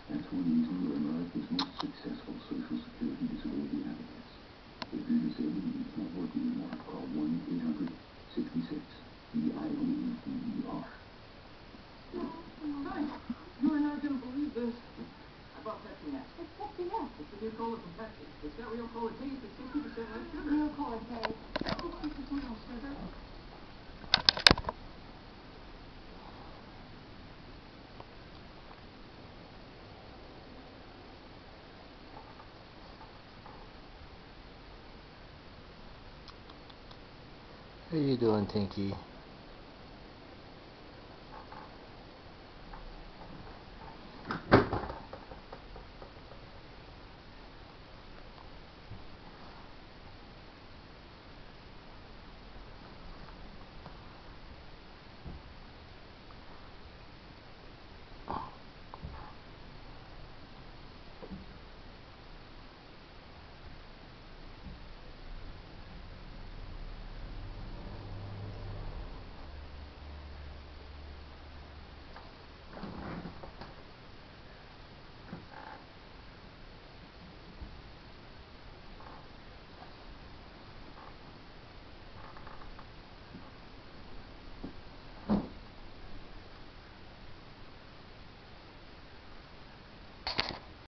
That's one reason we're America's most successful Social Security disability advocates. If you're disabled and it's not working anymore, call 1-800-66-DIOEDER. Hi, you are not going to believe this. I bought Pepsi Max. It's Pepsi Max. It's the new cola from Pepsi. It's got real cola taste. It's 60% less sugar. Real cola taste. 60% less sugar. How you doing, Tinky?